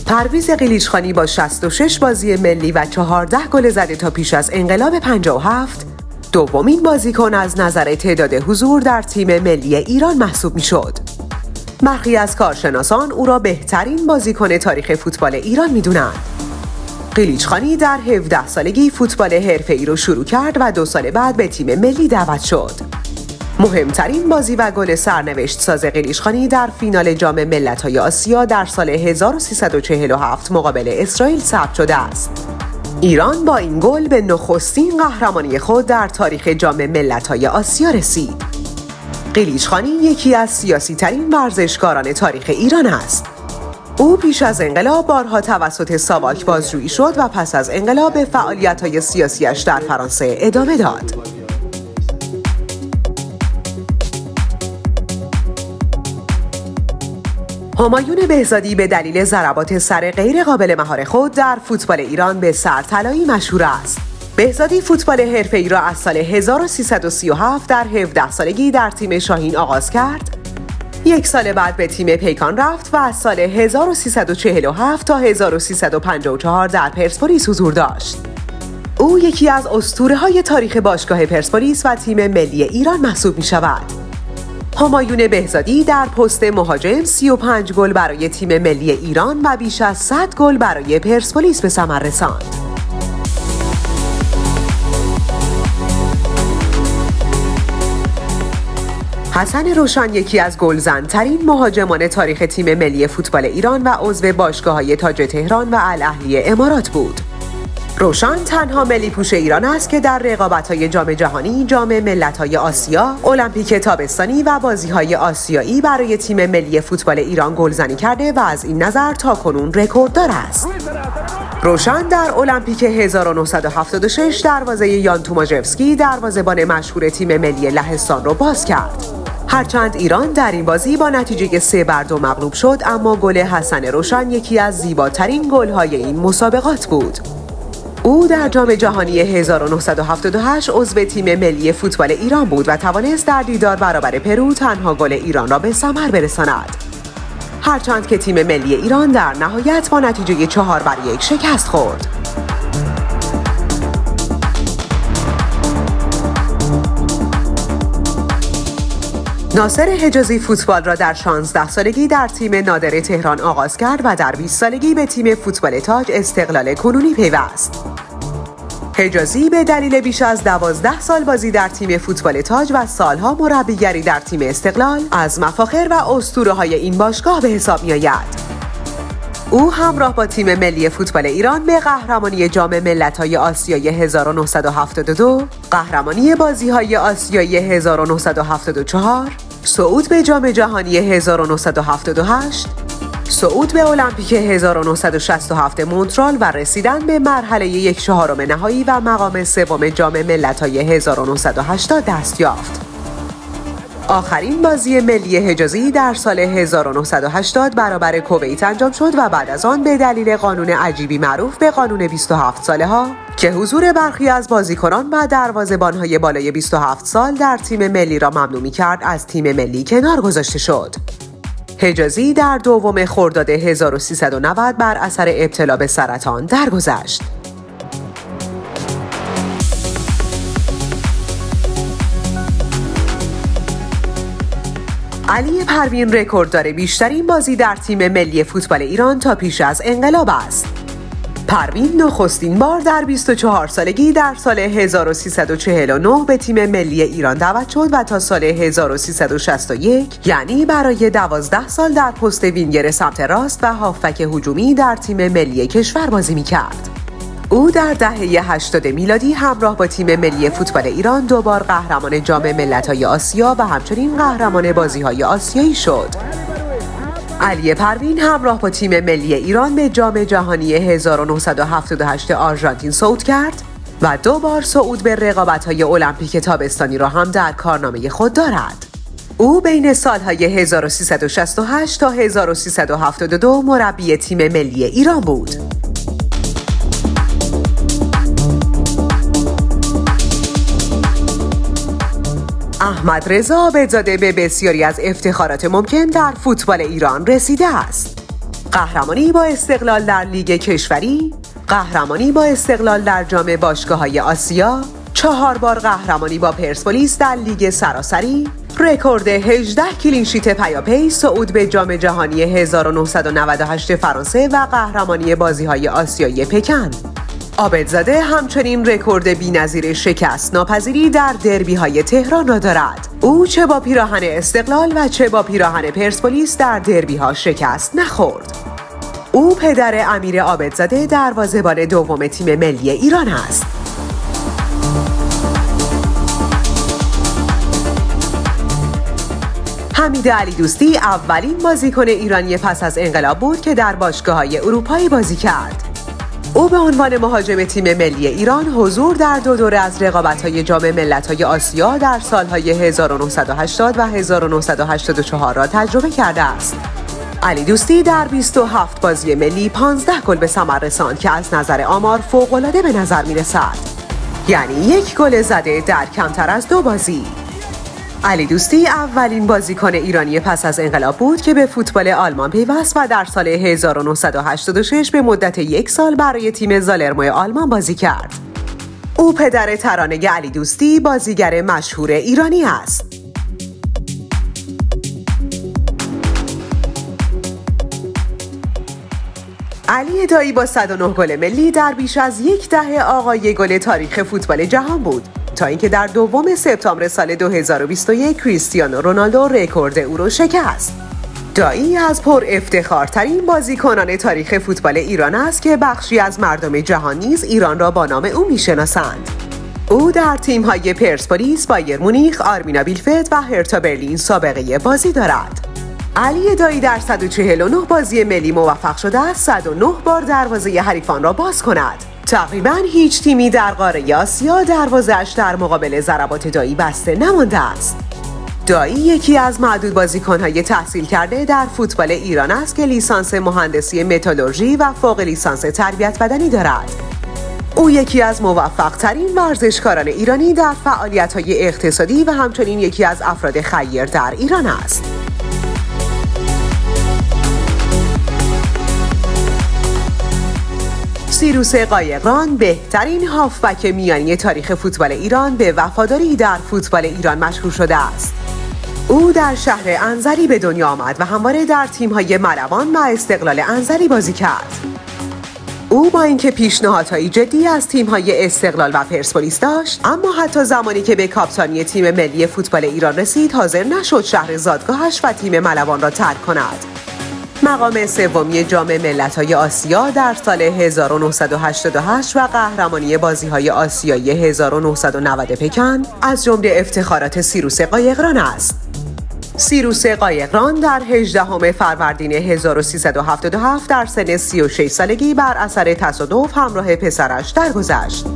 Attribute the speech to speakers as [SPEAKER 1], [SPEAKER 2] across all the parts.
[SPEAKER 1] پرویز قلیچخانی با 66 بازی ملی و 14 گل زده تا پیش از انقلاب 57 دومین بازیکن از نظر تعداد حضور در تیم ملی ایران محسوب می‌شد. برخی از کارشناسان او را بهترین بازیکن تاریخ فوتبال ایران می‌دونند. قلیچخانی در 17 سالگی فوتبال حرفه‌ای رو شروع کرد و 2 سال بعد به تیم ملی دعوت شد. مهمترین بازی و گل سرنوشت ساز قلیچخانی در فینال جام ملت‌های آسیا در سال 1347 مقابل اسرائیل ثبت شده است. ایران با این گل به نخستین قهرمانی خود در تاریخ جام ملت‌های آسیا رسید. قلیچخانی یکی از سیاسی‌ترین ورزشکاران تاریخ ایران است. او پیش از انقلاب بارها توسط ساواک بازجویی شد و پس از انقلاب به فعالیت‌های سیاسی‌اش در فرانسه ادامه داد. همایون بهزادی به دلیل ضربات سر غیر قابل مهار خود در فوتبال ایران به سرطلایی مشهور است. بهزادی فوتبال حرفه‌ای را از سال 1337 در 17 سالگی در تیم شاهین آغاز کرد. 1 سال بعد به تیم پیکان رفت و از سال 1347 تا 1354 در پرسپولیس حضور داشت. او یکی از اسطوره‌های تاریخ باشگاه پرسپولیس و تیم ملی ایران محسوب می‌شود. همایون بهزادی در پست مهاجم 35 گل برای تیم ملی ایران و بیش از 100 گل برای پرسپولیس به ثمر رساند. حسن روشن یکی از گلزن‌ترین مهاجمان تاریخ تیم ملی فوتبال ایران و عضو باشگاه‌های تاج تهران و الاهلی امارات بود. روشن تنها ملی پوش ایران است که در رقابت‌های جام جهانی، جام ملت‌های آسیا، المپیک تابستانی و بازی‌های آسیایی برای تیم ملی فوتبال ایران گلزنی کرده و از این نظر تاکنون رکورددار است. روشن در المپیک 1976 دروازه یان توماژوسکی دروازه‌بان مشهور تیم ملی لهستان را باز کرد. هرچند ایران در این بازی با نتیجه 3-2 مغلوب شد، اما گل حسن روشن یکی از زیباترین گل‌های این مسابقات بود. او در جام جهانی 1978 عضو تیم ملی فوتبال ایران بود و توانست در دیدار برابر پرو تنها گل ایران را به ثمر برساند. هرچند که تیم ملی ایران در نهایت با نتیجه 4-1 شکست خورد. ناصر حجازی فوتبال را در 16 سالگی در تیم نادر تهران آغاز کرد و در 20 سالگی به تیم فوتبال تاج استقلال کنونی پیوست. حجازی به دلیل بیش از 12 سال بازی در تیم فوتبال تاج و سالها مربیگری در تیم استقلال از مفاخر و اسطوره‌های این باشگاه به حساب می‌آید. او همراه با تیم ملی فوتبال ایران به قهرمانی جام ملت‌های آسیایی 1972، قهرمانی بازی‌های آسیایی 1974، صعود به جام جهانی 1978، صعود به المپیک 1967 مونترال و رسیدن به مرحله 1/4 نهایی و مقام سوم جام ملت‌های 1980 دست یافت. آخرین بازی ملی حجازی در سال 1980 برابر کویت انجام شد و بعد از آن به دلیل قانون عجیبی معروف به قانون 27 ساله ها که حضور برخی از بازیکنان و دروازه‌بان‌های بالای 27 سال در تیم ملی را ممنوع می‌کرد از تیم ملی کنار گذاشته شد. حجازی در 2 خرداد 1390 بر اثر ابتلا به سرطان درگذشت. علی پروین رکورددار بیشترین بازی در تیم ملی فوتبال ایران تا پیش از انقلاب است. پروین نخستین بار در 24 سالگی در سال 1349 به تیم ملی ایران دعوت شد و تا سال 1361 یعنی برای 12 سال در پست وینگر سمت راست و هافبک هجومی در تیم ملی کشور بازی می‌کرد. او در دهه 80 میلادی همراه با تیم ملی فوتبال ایران 2 بار قهرمان جام ملت‌های آسیا و همچنین قهرمان بازی‌های آسیایی شد. علی پروین همراه با تیم ملی ایران به جام جهانی 1978 آرژانتین صعود کرد و 2 بار صعود به رقابت‌های المپیک تابستانی را هم در کارنامه خود دارد. او بین سال‌های 1368 تا 1372 مربی تیم ملی ایران بود. احمد رضا عابدزاده به بسیاری از افتخارات ممکن در فوتبال ایران رسیده است. قهرمانی با استقلال در لیگ کشوری، قهرمانی با استقلال در جام باشگاه‌های آسیا، 4 بار قهرمانی با پرسپولیس در لیگ سراسری، رکورد 18 کلینشیت پیاپی، صعود به جام جهانی 1998 فرانسه و قهرمانی بازی‌های آسیایی پکن. عابدزاده همچنین رکورد بی‌نظیر شکست ناپذیری در دربی‌های تهران را دارد. او چه با پیراهن استقلال و چه با پیراهن پرسپولیس در دربی‌ها شکست نخورد. او پدر امیر عابدزاده دروازه‌بان دوم تیم ملی ایران است. حمید علیدوستی اولین بازیکن ایرانی پس از انقلاب بود که در باشگاه‌های اروپایی بازی کرد. او به عنوان مهاجم تیم ملی ایران حضور در 2 دوره از رقابت‌های جام ملت‌های آسیا در سال‌های 1980 و 1984 را تجربه کرده است. علیدوستی در 27 بازی ملی 15 گل به ثمر رساند که از نظر آمار فوق‌العاده به نظر می‌رسد. یعنی 1 گل زده در کمتر از 2 بازی. علیدوستی اولین بازیکن ایرانی پس از انقلاب بود که به فوتبال آلمان پیوست و در سال 1986 به مدت 1 سال برای تیم زالرمو آلمان بازی کرد. او پدر ترانه علیدوستی بازیگر مشهور ایرانی است. علی دایی با 109 گل ملی در بیش از 1 دهه آقای گل تاریخ فوتبال جهان بود، تا اینکه در 2 سپتامبر سال 2021 کریستیانو رونالدو رکورد او را شکست. دایی از پر افتخارترین بازیکنان تاریخ فوتبال ایران است که بخشی از مردم جهان نیز ایران را با نام او میشناسند. او در تیم‌های پرسپولیس، بایر مونیخ، آرمینا بیلفلد و هرتا برلین سابقه بازی دارد. علی دایی در 149 بازی ملی موفق شده است 109 بار دروازه حریفان را باز کند. تقریباً هیچ تیمی در قاره آسیا دروازه‌اش در مقابل ضربات دایی بسته نمانده است. دایی یکی از معدود بازیکن‌های تحصیل کرده در فوتبال ایران است که لیسانس مهندسی متالورژی و فوق لیسانس تربیت بدنی دارد. او یکی از موفق‌ترین ورزشکاران ایرانی در فعالیت‌های اقتصادی و همچنین یکی از افراد خیر در ایران است. سیروس قایقران بهترین هافبک میانی تاریخ فوتبال ایران به وفاداری در فوتبال ایران مشهور شده است. او در شهر انزلی به دنیا آمد و همواره در تیم‌های ملوان و استقلال انزلی بازی کرد. او با اینکه پیشنهادهای جدی از تیم‌های استقلال و پرسپولیس داشت، اما حتی زمانی که به کاپیتانی تیم ملی فوتبال ایران رسید حاضر نشد شهر زادگاهش و تیم ملوان را ترک کند. مقام سومی جام ملت‌های آسیا در سال 1988 و قهرمانی بازی‌های آسیایی 1990 پکن از جمله افتخارات سیروس قایقران است. سیروس قایقران در 18 فروردین 1377 در سن 36 سالگی بر اثر تصادف همراه پسرش درگذشت.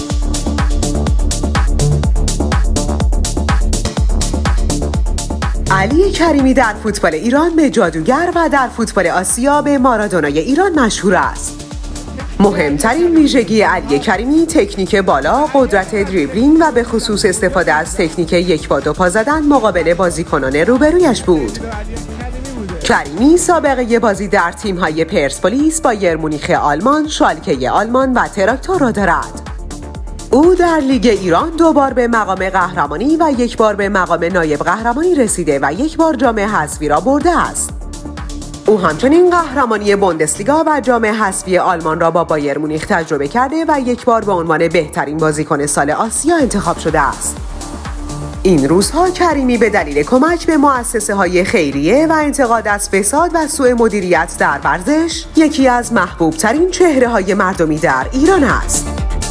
[SPEAKER 1] علی کریمی در فوتبال ایران به جادوگر و در فوتبال آسیا به مارادونای ایران مشهور است. مهمترین ویژگی علی کریمی تکنیک بالا، قدرت دریبلینگ و به خصوص استفاده از تکنیک 1 با 2 پا زدن مقابل بازیکنان روبرویش بود. کریمی سابقه بازی در تیم‌های پرسپولیس، بایر مونیخ آلمان، شالکه آلمان و تراکتور را دارد. او در لیگ ایران 2 بار به مقام قهرمانی و 1 بار به مقام نایب قهرمانی رسیده و 1 بار جام حذفی را برده است. او همچنین قهرمانی بوندسلیگا و جام حذفی آلمان را با بایر مونیخ تجربه کرده و 1 بار به عنوان بهترین بازیکن سال آسیا انتخاب شده است. این روزها کریمی به دلیل کمک به مؤسسه‌های خیریه و انتقاد از فساد و سوء مدیریت در ورزش یکی از محبوب‌ترین چهره‌های مردمی در ایران است.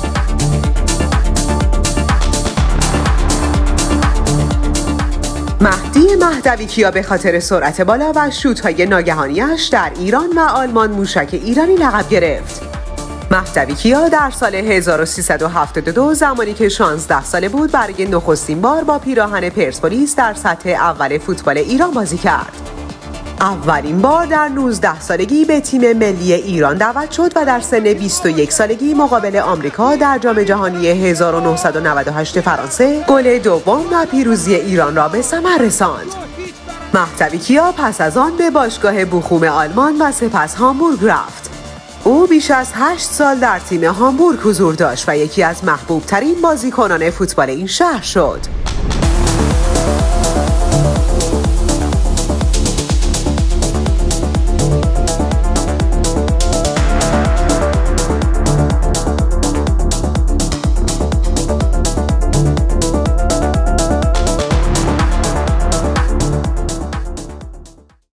[SPEAKER 1] مهدی مهدوی‌کیا به خاطر سرعت بالا و شوت‌های ناگهانی‌اش در ایران و آلمان موشک ایرانی لقب گرفت. مهدوی‌کیا در سال 1372 زمانی که 16 ساله بود برای نخستین بار با پیراهن پرسپولیس در سطح اول فوتبال ایران بازی کرد. اولین بار در 19 سالگی به تیم ملی ایران دعوت شد و در سن 21 سالگی مقابل آمریکا در جام جهانی 1998 فرانسه گل دوم و پیروزی ایران را به ثمر رساند. مهدوی کیا پس از آن به باشگاه بوخوم آلمان و سپس هامبورگ رفت. او بیش از 8 سال در تیم هامبورگ حضور داشت و یکی از محبوب ترین بازیکنان فوتبال این شهر شد.